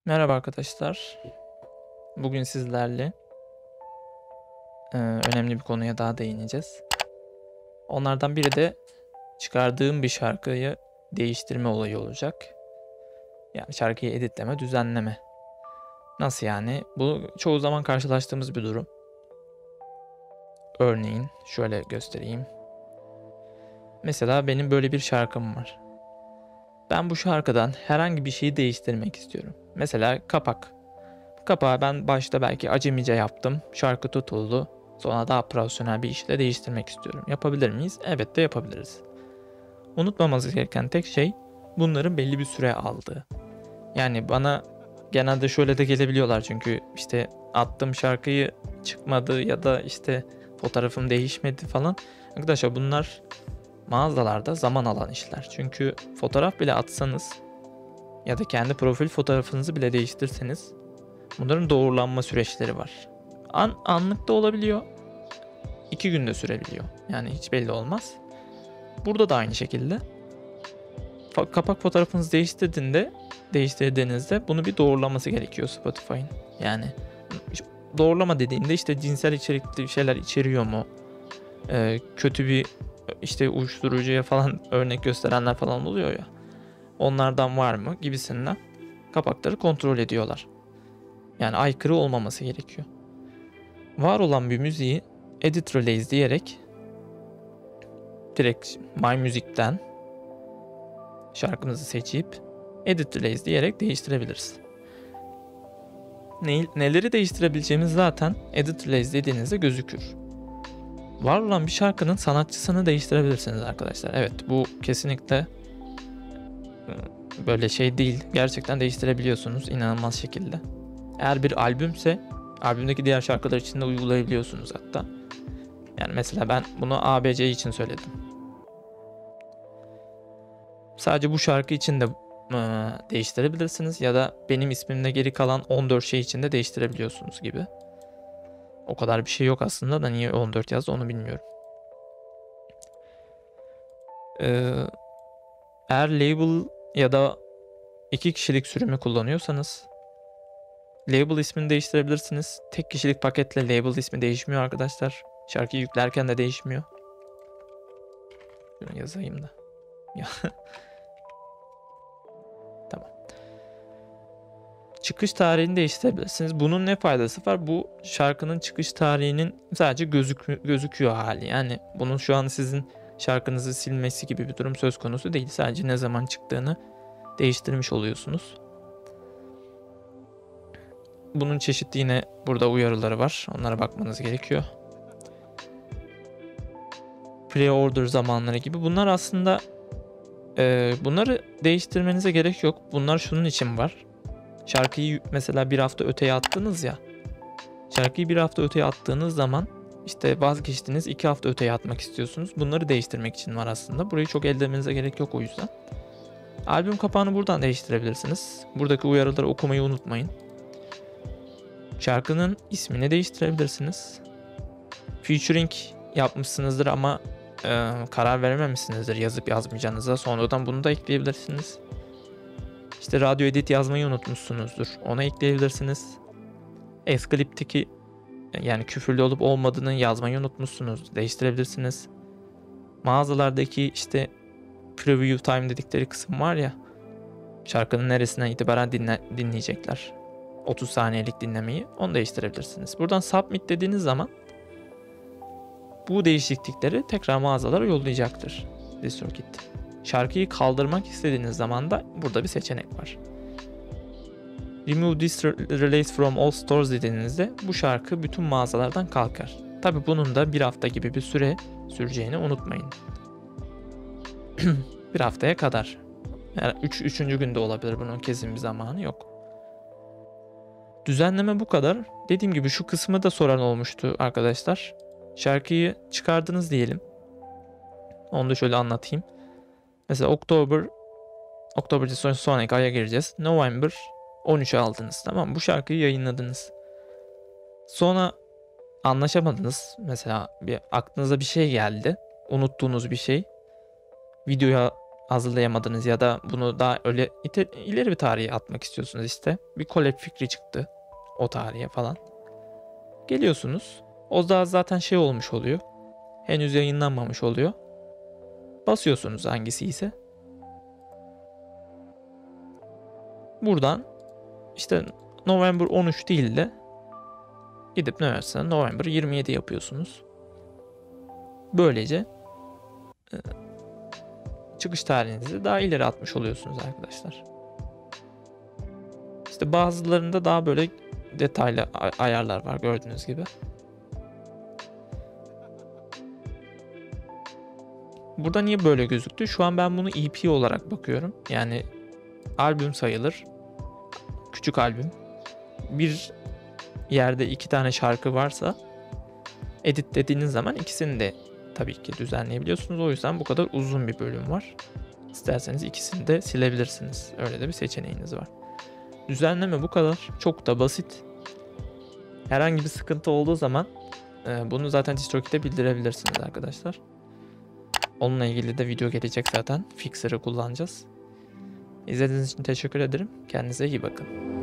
Merhaba arkadaşlar. Bugün sizlerle önemli bir konuya daha değineceğiz. Onlardan biri de çıkardığım bir şarkıyı değiştirme olayı olacak. Yani şarkıyı editleme, düzenleme. Nasıl yani? Bu çoğu zaman karşılaştığımız bir durum. Örneğin şöyle göstereyim. Mesela benim böyle bir şarkım var. Ben bu şarkıdan herhangi bir şeyi değiştirmek istiyorum. Mesela kapak. Kapağı ben başta belki acemice yaptım. Şarkı tutuldu. Sonra daha profesyonel bir işle değiştirmek istiyorum. Yapabilir miyiz? Evet de yapabiliriz. Unutmamamız gereken tek şey bunların belli bir süre aldığı. Yani bana genelde şöyle de gelebiliyorlar, çünkü işte attığım şarkıyı çıkmadı ya da işte fotoğrafım değişmedi falan. Arkadaşlar bunlar mağazalarda zaman alan işler. Çünkü fotoğraf bile atsanız ya da kendi profil fotoğrafınızı bile değiştirseniz bunların doğrulanma süreçleri var. Anlık da olabiliyor. 2 günde sürebiliyor. Yani hiç belli olmaz. Burada da aynı şekilde. Kapak fotoğrafınızı değiştirdiğinizde bunu bir doğrulaması gerekiyor Spotify'ın. Yani doğrulama dediğinde işte cinsel içerikli şeyler içeriyor mu? Kötü bir işte uyuşturucuya falan örnek gösterenler falan oluyor ya. Onlardan var mı gibisinden kapakları kontrol ediyorlar. Yani aykırı olmaması gerekiyor. Var olan bir müziği Edit Release diyerek direkt My Music'ten şarkımızı seçip Edit Release diyerek değiştirebiliriz. Neleri değiştirebileceğimiz zaten Edit Release dediğinizde gözükür. Var olan bir şarkının sanatçısını değiştirebilirsiniz arkadaşlar. Evet, bu kesinlikle böyle şey değil. Gerçekten değiştirebiliyorsunuz inanılmaz şekilde. Eğer bir albümse albümdeki diğer şarkılar için de uygulayabiliyorsunuz hatta. Yani mesela ben bunu ABC için söyledim. Sadece bu şarkı için de değiştirebilirsiniz ya da benim ismimde geri kalan 14 şey için de değiştirebiliyorsunuz gibi. O kadar bir şey yok aslında da niye 14 yazdı onu bilmiyorum. Eğer label ya da 2 kişilik sürümü kullanıyorsanız label ismini değiştirebilirsiniz. Tek kişilik paketle label ismi değişmiyor arkadaşlar. Şarkıyı yüklerken de değişmiyor. Şunu yazayım da. Tamam. Çıkış tarihini değiştirebilirsiniz. Bunun ne faydası var? Bu şarkının çıkış tarihinin sadece gözüküyor hali. Yani bunun şu an sizin şarkınızı silmesi gibi bir durum söz konusu değil. Sadece ne zaman çıktığını değiştirmiş oluyorsunuz. Bunun çeşitli yine burada uyarıları var. Onlara bakmanız gerekiyor. Pre-order zamanları gibi. Bunlar aslında bunları değiştirmenize gerek yok. Bunlar şunun için var. Şarkıyı mesela bir hafta öteye attınız ya. Şarkıyı bir hafta öteye attığınız zaman işte vazgeçtiniz, 2 hafta öteye atmak istiyorsunuz. Bunları değiştirmek için var aslında. Burayı çok elde etmenize gerek yok o yüzden. Albüm kapağını buradan değiştirebilirsiniz. Buradaki uyarıları okumayı unutmayın. Şarkının ismini değiştirebilirsiniz. Featuring yapmışsınızdır ama karar verememişsinizdir yazıp yazmayacağınıza. Sonradan bunu da ekleyebilirsiniz. İşte radyo edit yazmayı unutmuşsunuzdur. Ona ekleyebilirsiniz. Esclipt'teki yani küfürlü olup olmadığını yazmayı unutmuşsunuz. Değiştirebilirsiniz. Mağazalardaki işte preview time dedikleri kısım var ya. Şarkının neresinden itibaren dinleyecekler. 30 saniyelik dinlemeyi. Onu değiştirebilirsiniz. Buradan submit dediğiniz zaman bu değişiklikleri tekrar mağazalara yollayacaktır DistroKid. Şarkıyı kaldırmak istediğiniz zaman da burada bir seçenek var. Remove this release from all stores dediğinizde bu şarkı bütün mağazalardan kalkar. Tabi bunun da bir hafta gibi bir süre süreceğini unutmayın. Bir haftaya kadar. Yani üçüncü günde olabilir, bunun kesin bir zamanı yok. Düzenleme bu kadar. Dediğim gibi şu kısmı da soran olmuştu arkadaşlar. Şarkıyı çıkardınız diyelim. Onu da şöyle anlatayım. Mesela Oktober'de sonraki aya gireceğiz. November 13'e aldınız, tamam mı? Bu şarkıyı yayınladınız. Sonra anlaşamadınız. Mesela aklınıza bir şey geldi. Unuttuğunuz bir şey. Videoya hazırlayamadınız ya da bunu daha öyle ileri bir tarihe atmak istiyorsunuz işte. Bir collab fikri çıktı o tarihe falan. Geliyorsunuz. O da zaten şey olmuş oluyor. Henüz yayınlanmamış oluyor. Basıyorsunuz hangisi ise. Buradan işte November 13 değil de gidip üniversitede November 27 yapıyorsunuz. Böylece çıkış tarihinizi daha ileri atmış oluyorsunuz arkadaşlar. İşte bazılarında daha böyle detaylı ayarlar var gördüğünüz gibi. Burada niye böyle gözüktü? Şu an ben bunu EP olarak bakıyorum. Yani albüm sayılır. Küçük albüm. Bir yerde 2 tane şarkı varsa edit dediğiniz zaman ikisini de tabii ki düzenleyebiliyorsunuz. O yüzden bu kadar uzun bir bölüm var. İsterseniz ikisini de silebilirsiniz. Öyle de bir seçeneğiniz var. Düzenleme bu kadar. Çok da basit. Herhangi bir sıkıntı olduğu zaman bunu zaten DistroKid'e bildirebilirsiniz arkadaşlar. Onunla ilgili de video gelecek zaten. Fixer'ı kullanacağız. İzlediğiniz için teşekkür ederim. Kendinize iyi bakın.